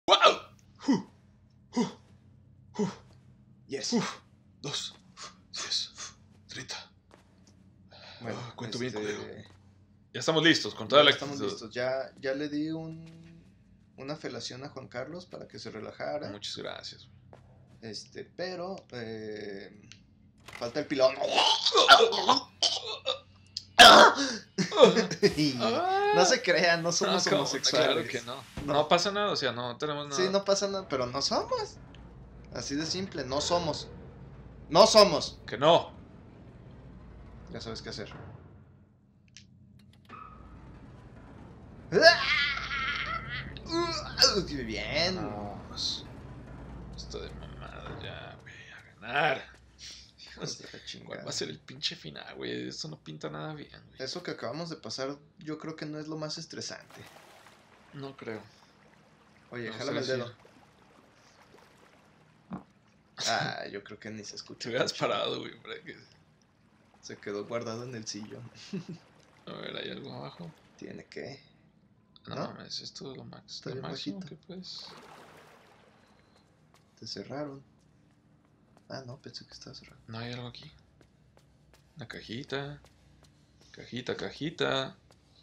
¡Wow! Yes. 2, 10, 30. Bueno, Cuento bien, culero. Ya estamos listos con toda la estamos listos. Ya le di una felación a Juan Carlos para que se relajara. Muchas gracias. Pero falta el pilón. No se crean, no somos homosexuales. Claro que no. No pasa nada, o sea, no tenemos nada. Sí, no pasa nada, pero no somos. Así de simple, no somos. No somos. Que no. Ya sabes qué hacer. Bien. Vamos. Esto de mamada ya, güey, a ganar. ¿Cuál va a ser el pinche final, güey? Esto no pinta nada bien, güey. Eso que acabamos de pasar, yo creo que no es lo más estresante. No creo. Oye, No jálame el sé dedo. Ah, yo creo que ni se escucha. Te hubieras parado, güey, para que... Se quedó guardado en el sillón. A ver, ¿hay algo abajo? Tiene que. No, ¿No? mames, esto es lo Está lo bien máximo bajito. que puedes. Te cerraron. Ah, no, pensé que estaba cerrado. No hay algo aquí. Una cajita. Cajita.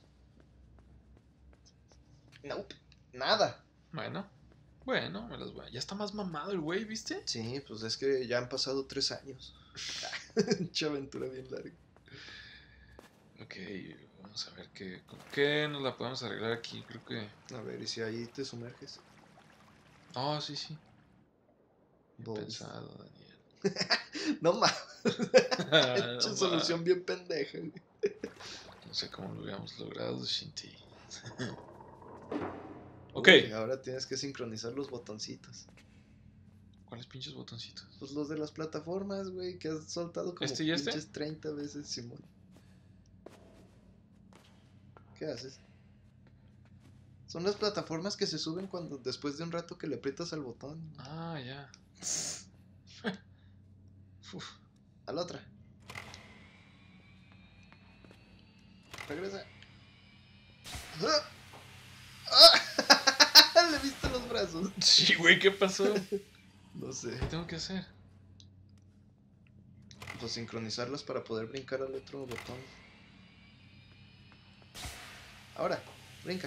Nope. Nada. Bueno, me las voy. Ya está más mamado el güey, ¿viste? Sí, pues es que ya han pasado 3 años. Mucha aventura bien larga. Ok, vamos a ver con qué nos la podemos arreglar aquí. Creo que... A ver, ¿y si ahí te sumerges? Oh, sí. Bien Balls. pensado, Daniel. No mames. No, Hecho solución bien pendeja, güey. No sé cómo lo hubiéramos logrado sin ti. Ok. Uy, ahora tienes que sincronizar los botoncitos. ¿Cuáles pinches botoncitos? Pues los de las plataformas, güey, que has soltado como ¿Este y este? pinches 30 veces, Simón. ¿Qué haces? Son las plataformas que se suben cuando después de un rato que le aprietas al botón. Ah, ya. Uf. A la otra. Regresa. Le viste los brazos. Sí, güey, ¿qué pasó? No sé. ¿Qué tengo que hacer? Pues sincronizarlas para poder brincar al otro botón. Ahora, brinca.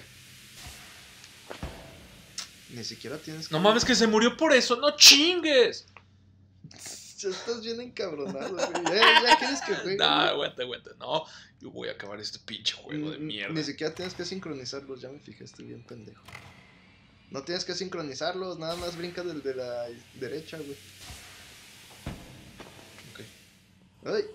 Ni siquiera tienes que... No mames, que se murió por eso, no chingues. Ya estás bien encabronado, güey. Ya quieres que juegue. No, aguanta. No, yo voy a acabar este pinche juego de mierda. Ni siquiera tienes que sincronizarlos, ya me fijé, estoy bien pendejo. No tienes que sincronizarlos, nada más brinca del de la derecha, güey. Ok. ¡Ay!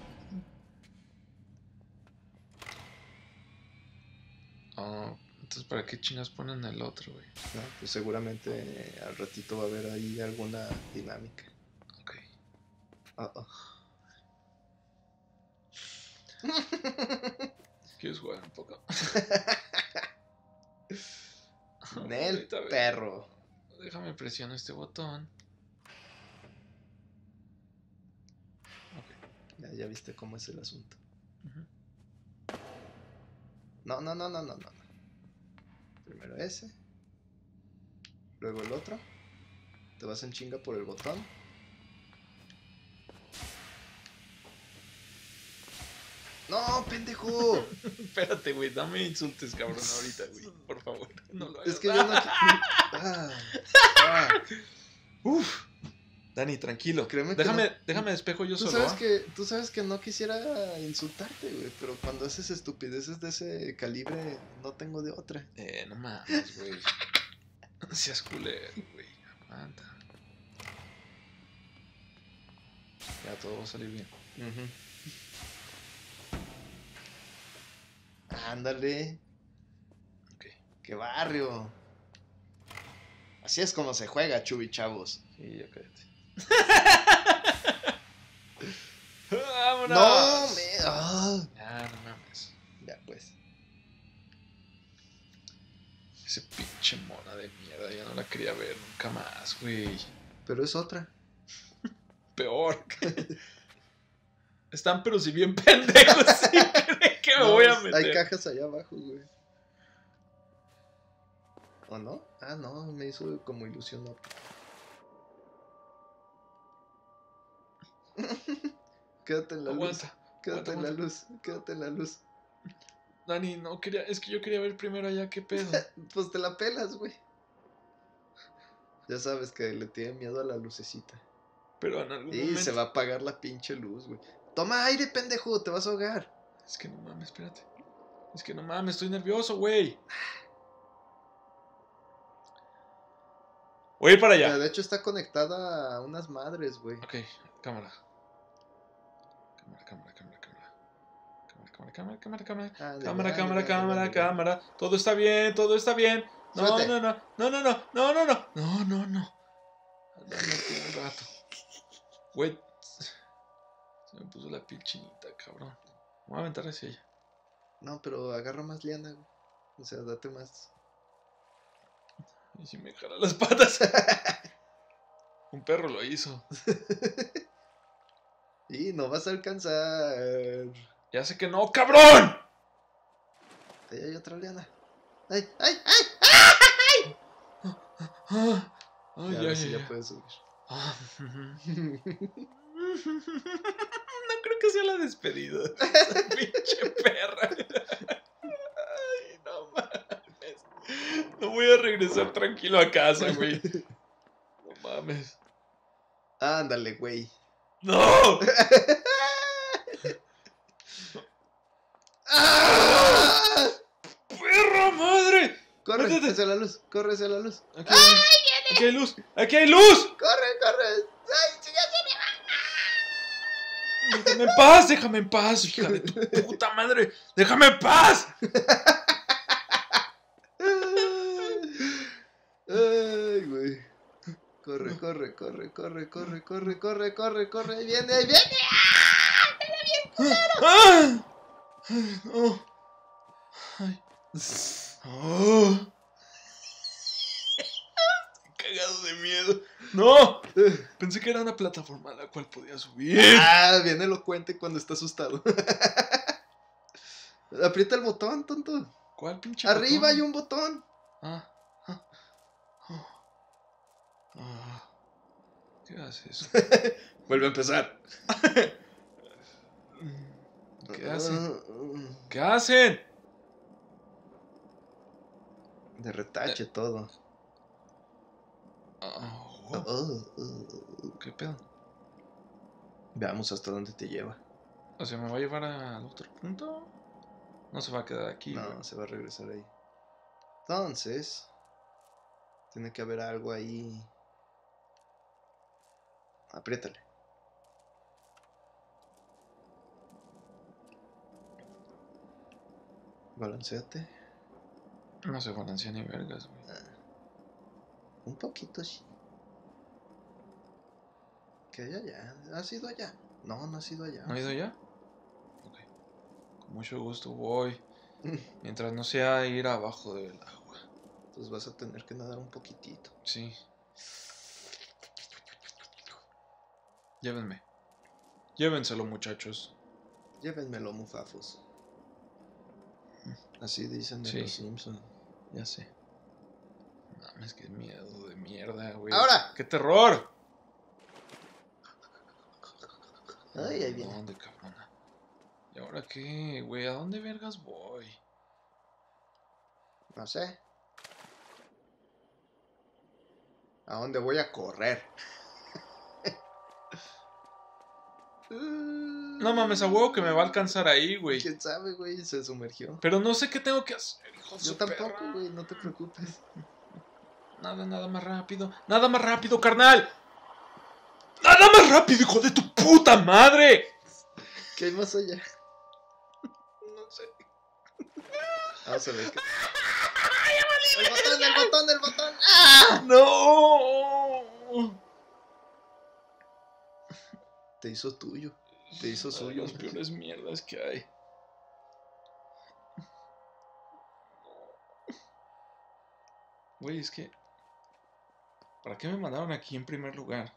Oh, entonces, ¿para qué chingas ponen el otro, güey? No, pues seguramente al ratito va a haber ahí alguna dinámica. Ok. ¿Quieres jugar un poco? Nel, Ahorita, perro. Déjame presionar este botón. Ok. Ya viste cómo es el asunto. Uh-huh. No. Primero ese. Luego el otro. Te vas en chinga por el botón. ¡No, pendejo! Espérate, güey, no me insultes, cabrón, ahorita, güey. Por favor, no lo hagas. Es que yo no... Uf. Dani, tranquilo. Créeme que déjame despejo yo tú solo. Tú sabes que no quisiera insultarte, güey. Pero cuando haces estupideces de ese calibre, no tengo de otra. No mames, güey. No seas culero, güey. Aguanta. Ya todo va a salir bien. Ándale. Ok. ¡Qué barrio! Así es como se juega, Chubi, chavos. Sí, ya cállate. ¡Vámonos! ¡No, Ya, no mames. Ya, pues. Ese pinche mona de mierda, ya no la quería ver nunca más, güey. Pero es otra. Peor. Están pero si bien pendejos, ¿sí creen que me voy a meter? Hay cajas allá abajo, güey. ¿O no? Ah, no, me hizo como ilusión óptica. Quédate en la luz. Quédate en la luz. Quédate en la luz. Dani, no quería. Es que yo quería ver primero allá qué pedo. Pues te la pelas, güey. Ya sabes que le tiene miedo a la lucecita. Pero en algún Y momento. se va a apagar la pinche luz, güey. Toma aire, pendejo, te vas a ahogar. Es que no mames, espérate. Es que no mames, estoy nervioso, güey. Voy a ir para allá. De hecho está conectada a unas madres, güey. Ok, cámara. Cámara. Todo está bien, todo está bien. No. No. Anda, un rato. Güey. Se me puso la piel chinita, cabrón. Me voy a aventar hacia ella. No, pero agarra más liana, güey. O sea, date más. Y si me jala las patas. Un perro lo hizo. Y no vas a alcanzar. Ya sé que no, cabrón. Ahí hay otra liana. ¡Ay! Ya puedes subir. No creo que sea la despedida. Esa pinche perra. Ay, no mames. No voy a regresar tranquilo a casa, güey. No mames. Ándale, güey. ¡No! ¡Ah! ¡Perra madre! Corre Métete. hacia la luz, corre hacia la luz. Aquí hay luz. ¡Aquí hay luz! ¡Corre! ¡Ay, sí, ya se me va! Déjame en paz, hija de tu puta madre. ¡Déjame en paz! Ay, güey. Corre. Ahí viene. ¡Ah! Ay, no. Ay. Oh. Cagado de miedo. ¡No! Pensé que era una plataforma a la cual podía subir. Ah, bien elocuente cuando está asustado. Aprieta el botón, tonto. ¿Cuál pinche Arriba botón? hay un botón. ¿Qué haces? Vuelve a empezar. ¿Qué hacen? ¿Qué hacen? De retache todo. ¿Qué pedo? Veamos hasta dónde te lleva. O sea, ¿me va a llevar al otro punto? No se va a quedar aquí. No, güey. se va a regresar ahí. Entonces, tiene que haber algo ahí. Apriétale. Balanceate. No se balancea ni vergas, güey. Un poquito sí. Que allá. ¿Has ido allá? No has ido allá. ¿No ha ido ya? Ok. Con mucho gusto voy. Mientras no sea ir abajo del agua. Entonces vas a tener que nadar un poquitito. Sí. Llévenme. Llévenselo, muchachos. Llévenmelo, mufafos. Así dicen de Sí. los Simpsons. Ya sé. Mames, qué miedo de mierda, güey. ¡Ahora! ¡Qué terror! Ay, ahí viene. ¿Dónde, cabrona? ¿Y ahora qué, güey? ¿A dónde vergas voy? No sé. ¿A dónde voy a correr? No mames, a huevo que me va a alcanzar ahí, güey. ¿Quién sabe, güey? Se sumergió. Pero no sé qué tengo que hacer, hijo de Yo su tampoco, perra. güey, no te preocupes. Nada más rápido. Nada más rápido, carnal. Nada más rápido, hijo de tu puta madre. ¿Qué hay más allá? No sé. Vamos a ver qué. ¡El botón! ¡Ah! No. Te hizo tuyo. Te hizo suyo. Las peores mierdas que hay. Güey, es que... ¿Para qué me mandaron aquí en primer lugar?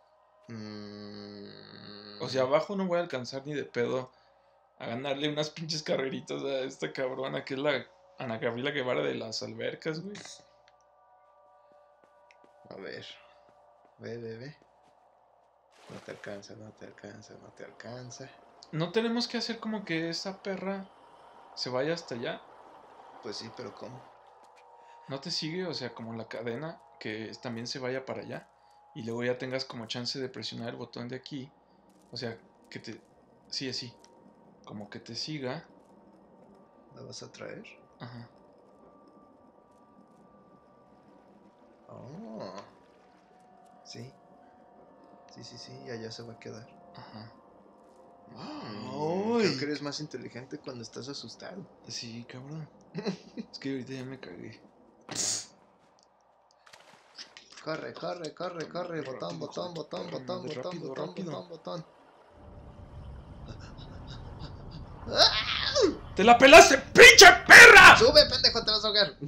O sea, abajo no voy a alcanzar ni de pedo a ganarle unas pinches carreritas a esta cabrona que es la Ana Gabriela Guevara de las albercas, güey. A ver. Ve. No te alcanza. ¿No tenemos que hacer como que esa perra se vaya hasta allá? Pues sí, pero ¿cómo? ¿No te sigue? O sea, como la cadena, que también se vaya para allá. Y luego ya tengas como chance de presionar el botón de aquí. O sea, que te... Sí, así. Como que te siga. ¿La vas a traer? Ajá. Oh. Sí. Sí, y allá se va a quedar. Ajá. Creo que eres más inteligente cuando estás asustado. Sí, cabrón. Es que ahorita ya me cagué. Corre. Botón. Rápido. Botón. ¡Te la pelaste, pinche perra! ¡Sube, pendejo! Te vas a ahogar.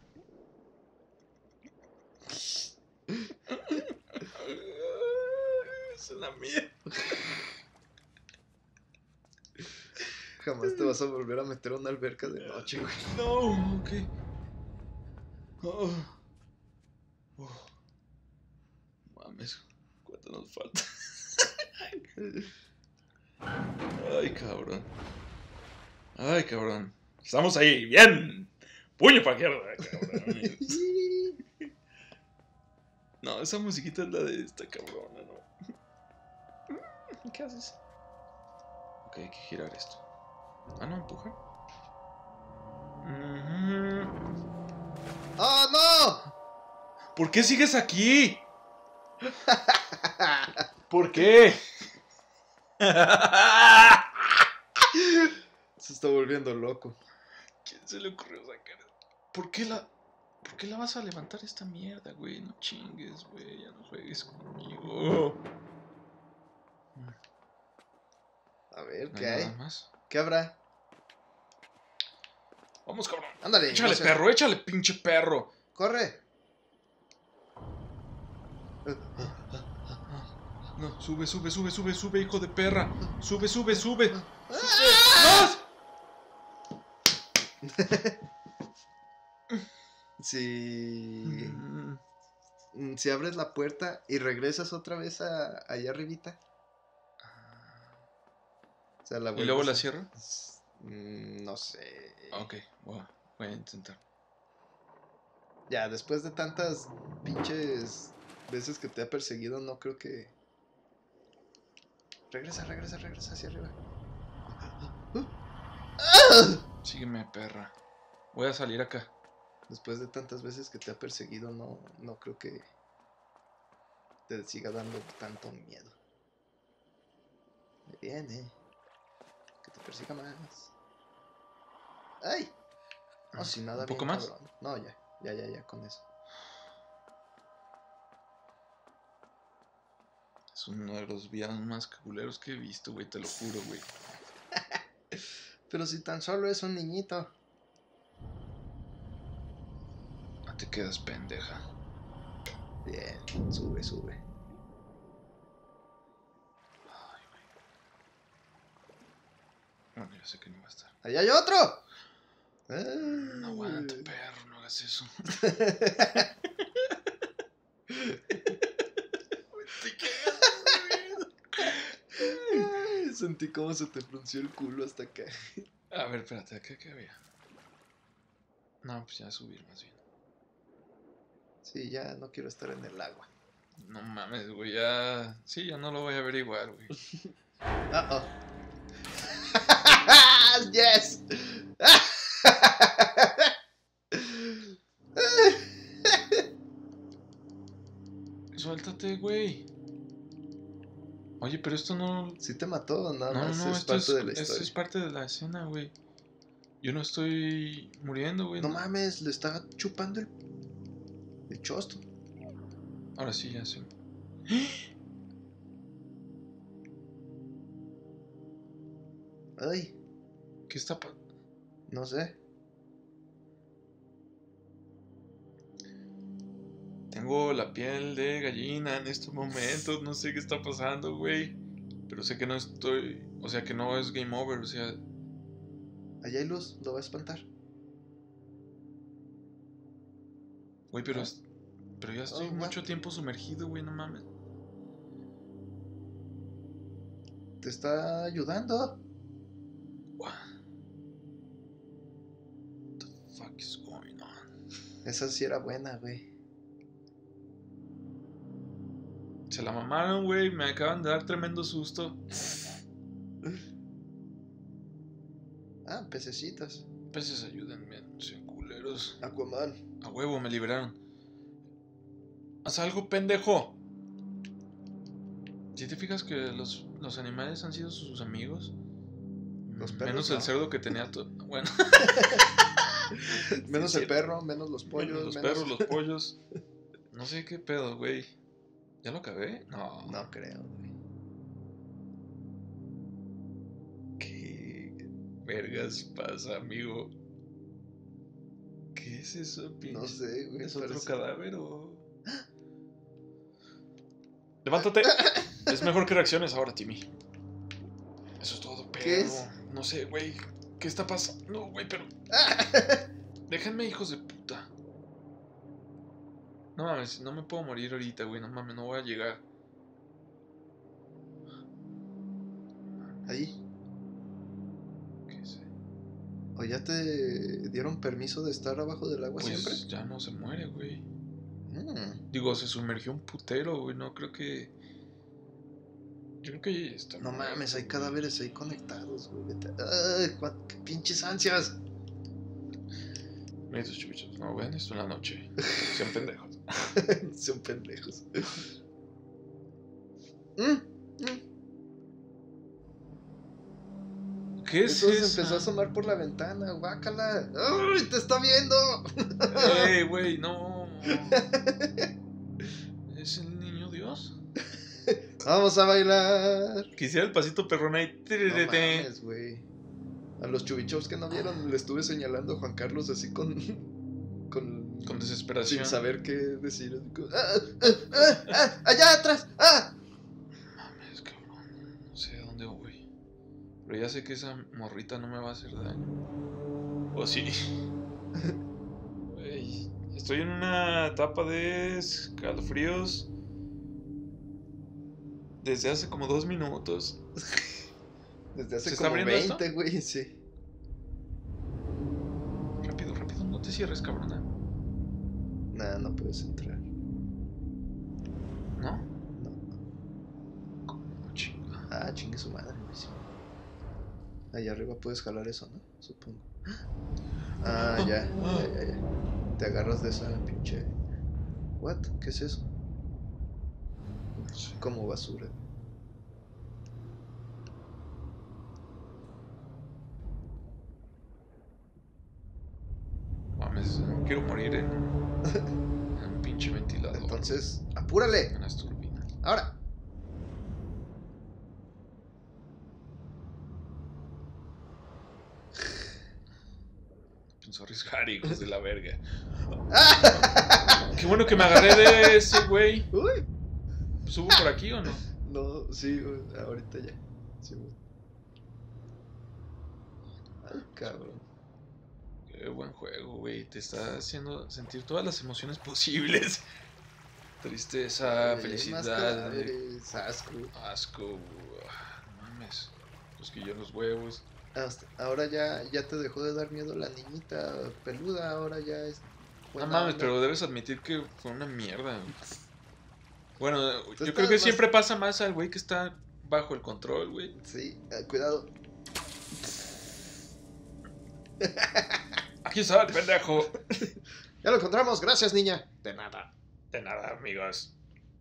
Es una mierda. Jamás te vas a volver a meter a una alberca de noche, güey. No, ok. Mames, ¿cuánto nos falta? Ay, cabrón. Estamos ahí, bien. Puño para izquierda, cabrón. No, esa musiquita es la de esta cabrona, ¿no? ¿Qué haces? Ok, hay que girar esto. Ah, no, empujar. ¡Oh, no! ¿Por qué sigues aquí? ¿Por qué? Se está volviendo loco. ¿Quién se le ocurrió sacar? ¿Por qué la vas a levantar esta mierda, güey? No chingues, güey. Ya no juegues conmigo. A ver, ¿No ¿qué hay hay? nada más? ¿Qué habrá? Vamos, cabrón. Ándale. Échale, no sé. perro, échale, pinche perro. Corre. No, sube, hijo de perra. Sube. Si abres la puerta y regresas otra vez allá arribita. O sea, ¿Y luego la cierro? No sé. Ok, voy a intentar. Ya, después de tantas pinches veces que te ha perseguido, no creo que... Regresa hacia arriba. Sígueme, perra. Voy a salir acá. Después de tantas veces que te ha perseguido, no creo que te siga dando tanto miedo. Me viene. Que te persiga más. ¡Ay! No, si nada. ¿Un poco bien, más? cabrón. No, ya, con eso. Es uno de los villanos más culeros que he visto, güey, te lo juro, güey. Pero si tan solo es un niñito. No te quedas pendeja. Bien, sube. Ay, güey. Bueno, yo sé que no va a estar. ¡Allá hay otro! No aguanta, perro, no hagas eso. Sentí cómo se te frunció el culo hasta acá. A ver, espérate, ¿qué había? No, pues ya subir más bien. Sí, ya no quiero estar en el agua. No mames, güey, ya... Sí, ya no lo voy a ver igual, güey. Uh-oh. ¡Yes! Suéltate, güey. Oye, pero esto no... Sí te mató, nada más No, es parte de la esto historia. es parte de la escena, güey. Yo no estoy muriendo, güey. No mames, le estaba chupando el chosto. Ahora sí, ya sí. Ay, ¿Qué está pasando? no sé. Tengo la piel de gallina en estos momentos. No sé qué está pasando, güey. Pero sé que no estoy... O sea, que no es game over, o sea... Allá hay luz, lo va a espantar. Güey, pero... Pero ya estoy mucho tiempo sumergido, güey, no mames. Te está ayudando. What the fuck is going on? Esa sí era buena, güey. Se la mamaron, güey. Me acaban de dar tremendo susto. Ah, pececitos. Peces, ayúdenme, sean culeros. Aquaman. A huevo, me liberaron. Haz algo, pendejo. Si te fijas que los animales han sido sus amigos. Los perros, menos ¿no? el cerdo que tenía. Bueno. Menos Sí, el perro, menos los pollos. Menos los perros, los pollos. No sé qué pedo, güey. ¿Ya lo acabé? No. No creo, güey. ¿Qué vergas pasa, amigo? ¿Qué es eso, pinche? No sé, güey. ¿Es otro parece- cadáver o...? ¡Levántate! Es mejor que reacciones ahora, Timmy. Eso es todo, pero... ¿Qué es? No sé, güey. ¿Qué está pasando? No, güey, pero... Déjenme, hijos de puta. No mames, no me puedo morir ahorita, güey. No mames, no voy a llegar. Ahí. ¿Qué sé? ¿O ya te dieron permiso de estar abajo del agua Pues siempre? ya no se muere, güey. Mm. Digo, se sumergió un putero, güey. No creo que... Yo creo que está No muerto, mames, hay güey. cadáveres ahí conectados, güey. Ay, qué pinches ansias. Mira estos chubichos, no ven esto en la noche. Sean pendejos. Son pendejos. ¿Qué es Eso se eso? empezó a asomar por la ventana, guácala. ¡Ay, te está viendo! ¡Ey, güey, no! ¿Es el niño Dios? Vamos a bailar. Quisiera el pasito perrón ahí. No mames, güey. A los chubichos que no vieron, le estuve señalando a Juan Carlos así con Con desesperación. sin saber qué decir. Así como, ¡allá atrás! ¡Ah! Mames, cabrón. No sé a dónde voy. Pero ya sé que esa morrita no me va a hacer daño. ¿O sí? Güey, estoy en una etapa de escalofríos desde hace como 2 minutos. Desde hace ¿Se está como abriendo esto? 20, güey, sí. Rápido, rápido, no te cierres, cabrona. Nah, no puedes entrar. ¿No? No. ¿Cómo chinga? Ah, chingue su madre, güey. Sí. Allá arriba puedes jalar eso, ¿no? Supongo. Ah, ya. Te agarras de esa pinche. ¿What? ¿Qué es eso? No sé. Como basura. Mames, no quiero morir en un pinche ventilador. Entonces, apúrale. En las turbinas. Ahora. Pienso arriesgar, hijos de la verga. Qué bueno que me agarré de ese güey. Uy. ¿Subo por aquí o no? No, sí, güey, ahorita ya. Sí, güey. Ay, cabrón. Qué buen juego, güey. Te está haciendo sentir todas las emociones posibles. Tristeza, Más felicidad, cadáveres, asco. asco. No mames. Cosquillo en los huevos. Ahora ya te dejó de dar miedo la niñita peluda, ahora ya es. No buena mames, onda. pero debes admitir que fue una mierda. Güey. Bueno, yo estás creo que más- siempre pasa más al güey que está bajo el control, güey. Sí, cuidado. Aquí está el pendejo. Ya lo encontramos, gracias, niña. De nada. De nada, amigos.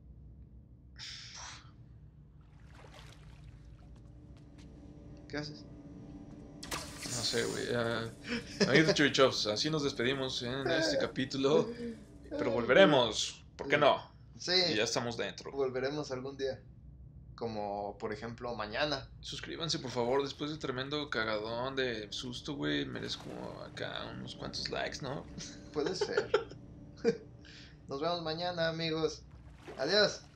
¿Qué haces? No sé, güey. Amigos Chubichops, así nos despedimos en este capítulo. Pero volveremos. ¿Por qué no? Sí, Y ya estamos dentro. volveremos algún día. Como, por ejemplo, mañana. Suscríbanse, por favor. Después de tremendo cagadón de susto, güey. Merezco acá unos cuantos likes, ¿no? Puede ser. Nos vemos mañana, amigos. Adiós.